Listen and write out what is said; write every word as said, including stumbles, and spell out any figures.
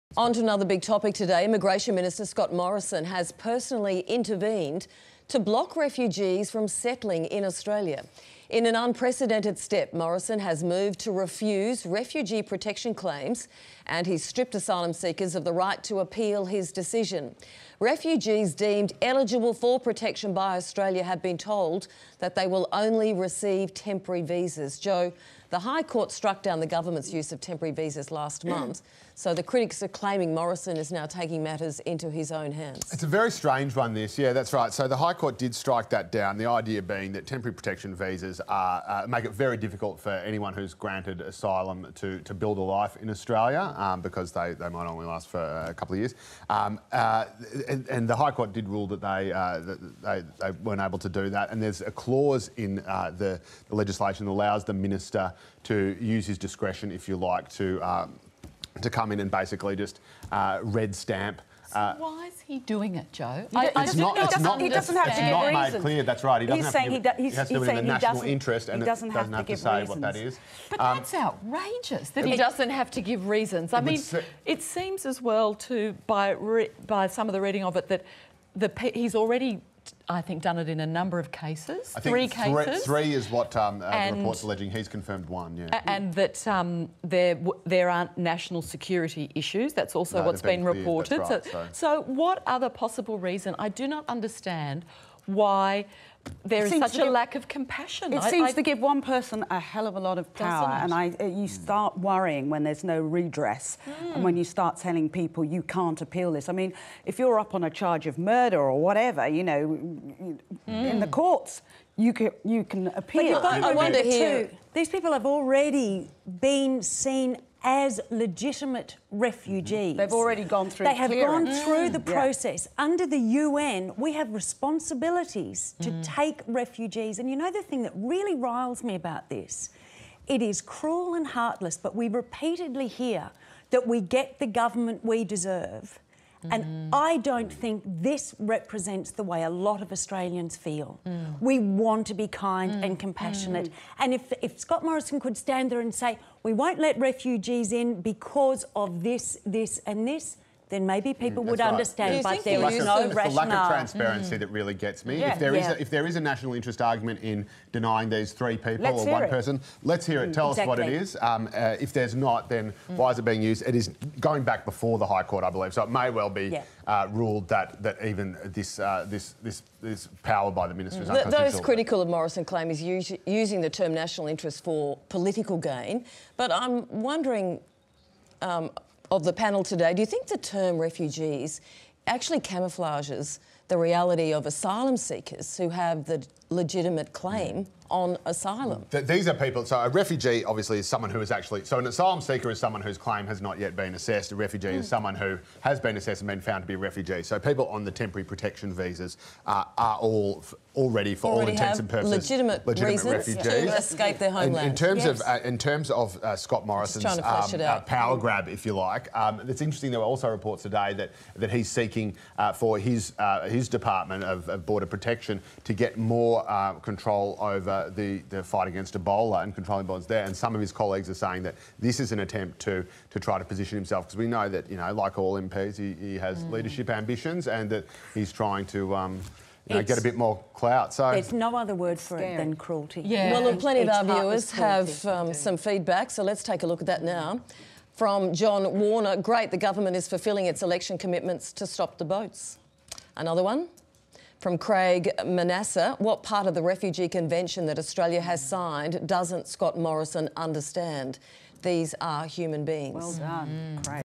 On to another big topic today. Immigration Minister Scott Morrison has personally intervened to block refugees from settling in Australia. In an unprecedented step, Morrison has moved to refuse refugee protection claims and he's stripped asylum seekers of the right to appeal his decision. Refugees deemed eligible for protection by Australia have been told that they will only receive temporary visas. Joe, the High Court struck down the government's use of temporary visas last month, so the critics are claiming Morrison is now taking matters into his own hands. It's a very strange one, this. Yeah, that's right. So the High Court did strike that down, the idea being that temporary protection visas are, uh, make it very difficult for anyone who's granted asylum to, to build a life in Australia um, because they, they might only last for a couple of years. Um, uh, and, and the High Court did rule that they, uh, that they, they weren't able to do that. And there's a clause in uh, the, the legislation that allows the minister to use his discretion, if you like, to um, to come in and basically just uh, red stamp. Uh, so why is he doing it, Joe? I, I it's not, he, it's doesn't, not, he doesn't have to give not reasons. made clear. That's right. He doesn't he's have saying to give, he, do, he has to he's do it in the national interest, he and doesn't it have doesn't to, have to, give say reasons. what that is. But um, that's outrageous that he it, doesn't have to give reasons. I mean, se- it seems as well to by re, by some of the reading of it that the he's already, I think, done it in a number of cases. I think three three, cases. Three is what um, uh, and, the report's alleging. He's confirmed one, yeah. And that um, there there aren't national security issues. That's also no, what's been, been reported. Right, so, so. so what other possible reason? I do not understand why there is such a give, lack of compassion. It I, seems I, to give one person a hell of a lot of power, and I, you start worrying when there's no redress, mm. and when you start telling people you can't appeal this. I mean, if you're up on a charge of murder or whatever, you know, mm. in the courts, you can you can appeal. But I wonder here, too, these people have already been seen as legitimate refugees. They've already gone through They have clearance. gone through mm. the process. Yeah. Under the U N, we have responsibilities to mm. take refugees. And you know the thing that really riles me about this? It is cruel and heartless, but we repeatedly hear that we get the government we deserve. Mm. And I don't think this represents the way a lot of Australians feel. Mm. We want to be kind mm. and compassionate. Mm. And if, if Scott Morrison could stand there and say, we won't let refugees in because of this, this and this, then maybe people mm, would right. understand, yeah. but there the is of, no it's rationale. the lack of transparency mm. that really gets me. Yeah. If, there yeah. is a, if there is a national interest argument in denying these three people let's or one it. person, let's hear it. Tell exactly. us what it is. Um, uh, if there's not, then mm. why is it being used? It is going back before the High Court, I believe, so it may well be yeah. uh, ruled that that even this uh, this this this power by the minister is mm. unconstitutional. Those critical of Morrison claim is us using the term national interest for political gain, but I'm wondering. Um, of the panel today, do you think the term refugees actually camouflages the reality of asylum seekers who have the legitimate claim on asylum? Th these are people, so a refugee obviously is someone who is actually, so an asylum seeker is someone whose claim has not yet been assessed. A refugee mm. is someone who has been assessed and been found to be a refugee. So people on the temporary protection visas uh, are all already, for already all intents and purposes, legitimate, legitimate reasons refugees. to escape their homeland. In, in terms yes. of uh, in terms of uh, Scott Morrison's um, uh, power grab, if you like, um, it's interesting. There were also reports today that that he's seeking uh, for his uh, his department of, of border protection to get more uh, control over the the fight against Ebola and controlling borders there. And some of his colleagues are saying that this is an attempt to to try to position himself, because we know that, you know, like all M Ps, he, he has mm. leadership ambitions, and that he's trying to. Um, You know, get a bit more clout. So there's no other word for Scary. it than cruelty. Yeah. Well, look, plenty it's of our viewers have um, some feedback, so let's take a look at that now. From John Warner, great, the government is fulfilling its election commitments to stop the boats. Another one from Craig Manasseh, what part of the Refugee Convention that Australia has signed doesn't Scott Morrison understand? These are human beings. Well done, mm. Craig.